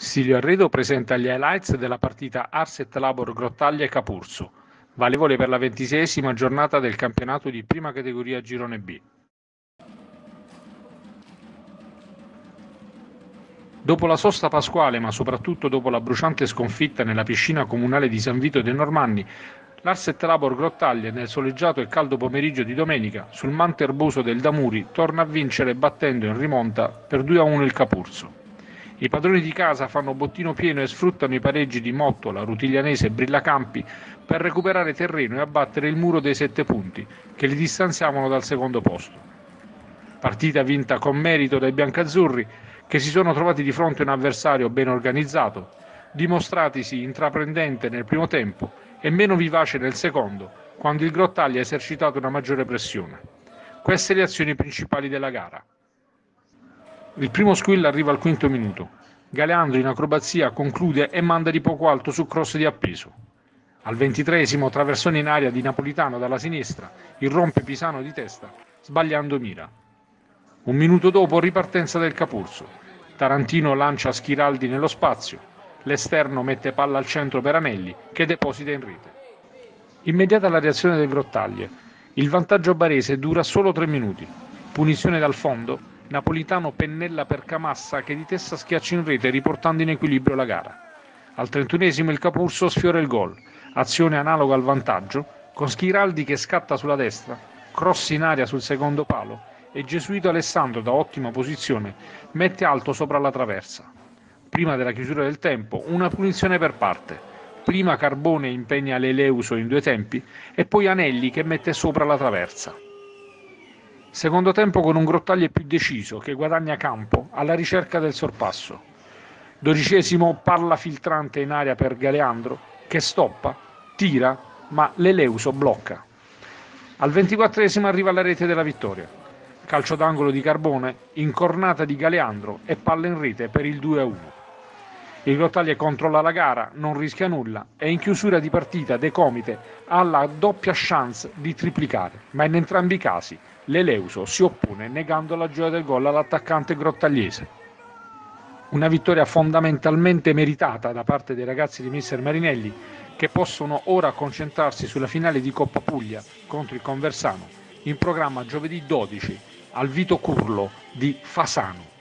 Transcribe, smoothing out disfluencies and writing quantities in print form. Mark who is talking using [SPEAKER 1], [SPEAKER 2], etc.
[SPEAKER 1] Silvio Arredo presenta gli highlights della partita Arset Labor Grottaglie Capurso, valevole per la 26esima giornata del campionato di prima categoria Girone B. Dopo la sosta pasquale, ma soprattutto dopo la bruciante sconfitta nella piscina comunale di San Vito dei Normanni, l'Arset Labor Grottaglie, nel soleggiato e caldo pomeriggio di domenica, sul manto erboso del Damuri, torna a vincere battendo in rimonta per 2-1 il Capurso. I padroni di casa fanno bottino pieno e sfruttano i pareggi di Mottola, Rutiglianese e Brillacampi per recuperare terreno e abbattere il muro dei 7 punti che li distanziavano dal secondo posto. Partita vinta con merito dai biancazzurri, che si sono trovati di fronte a un avversario ben organizzato, dimostratisi intraprendente nel primo tempo e meno vivace nel secondo, quando il Grottaglie ha esercitato una maggiore pressione. Queste le azioni principali della gara. Il primo squill arriva al quinto minuto. Galeandro in acrobazia conclude e manda di poco alto su cross di appeso. Al 23esimo traversone in aria di Napolitano dalla sinistra, irrompe Pisano di testa, sbagliando mira. Un minuto dopo ripartenza del Capurso. Tarantino lancia Schiraldi nello spazio. L'esterno mette palla al centro per Anelli, che deposita in rete. Immediata la reazione del Grottaglie. Il vantaggio barese dura solo 3 minuti. Punizione dal fondo. Napolitano pennella per Camassa che di testa schiaccia in rete riportando in equilibrio la gara. Al 31esimo il Capurso sfiora il gol. Azione analoga al vantaggio, con Schiraldi che scatta sulla destra, cross in aria sul secondo palo e Gesuito Alessandro da ottima posizione mette alto sopra la traversa. Prima della chiusura del tempo, una punizione per parte. Prima Carbone impegna l'Eleuso in 2 tempi e poi Anelli che mette sopra la traversa. Secondo tempo con un Grottaglie più deciso che guadagna campo alla ricerca del sorpasso. 12esimo palla filtrante in aria per Galeandro che stoppa, tira, ma l'Eleuso blocca. Al 24esimo arriva la rete della vittoria. Calcio d'angolo di Carbone, incornata di Galeandro e palla in rete per il 2-1. Il Grottaglie controlla la gara, non rischia nulla e in chiusura di partita De Comite ha la doppia chance di triplicare, ma in entrambi i casi l'Eleuso si oppone negando la gioia del gol all'attaccante grottagliese. Una vittoria fondamentalmente meritata da parte dei ragazzi di mister Marinelli che possono ora concentrarsi sulla finale di Coppa Puglia contro il Conversano in programma giovedì 12 al Vito Curlo di Fasano.